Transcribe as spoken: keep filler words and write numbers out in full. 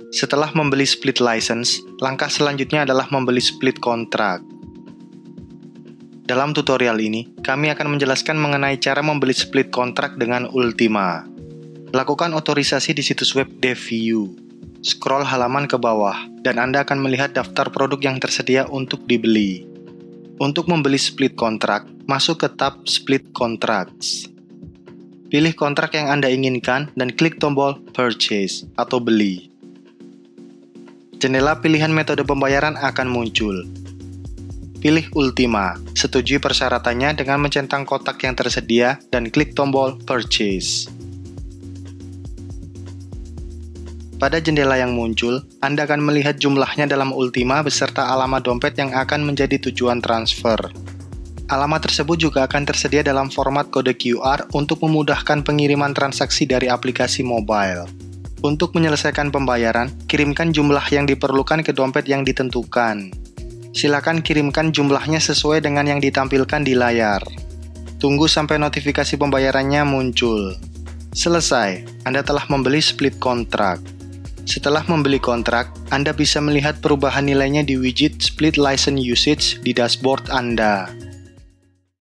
Setelah membeli split license, langkah selanjutnya adalah membeli split contract. Dalam tutorial ini, kami akan menjelaskan mengenai cara membeli split contract dengan Ultima. Lakukan otorisasi di situs web DevView. Scroll halaman ke bawah, dan Anda akan melihat daftar produk yang tersedia untuk dibeli. Untuk membeli split contract, masuk ke tab Split Contracts. Pilih kontrak yang Anda inginkan dan klik tombol Purchase atau beli. Jendela pilihan metode pembayaran akan muncul. Pilih Ultima, setujui persyaratannya dengan mencentang kotak yang tersedia dan klik tombol Purchase. Pada jendela yang muncul, Anda akan melihat jumlahnya dalam Ultima beserta alamat dompet yang akan menjadi tujuan transfer. Alamat tersebut juga akan tersedia dalam format kode Q R untuk memudahkan pengiriman transaksi dari aplikasi mobile. Untuk menyelesaikan pembayaran, kirimkan jumlah yang diperlukan ke dompet yang ditentukan. Silakan kirimkan jumlahnya sesuai dengan yang ditampilkan di layar. Tunggu sampai notifikasi pembayarannya muncul. Selesai, Anda telah membeli split contract. Setelah membeli kontrak, Anda bisa melihat perubahan nilainya di widget Split License Usage di dashboard Anda.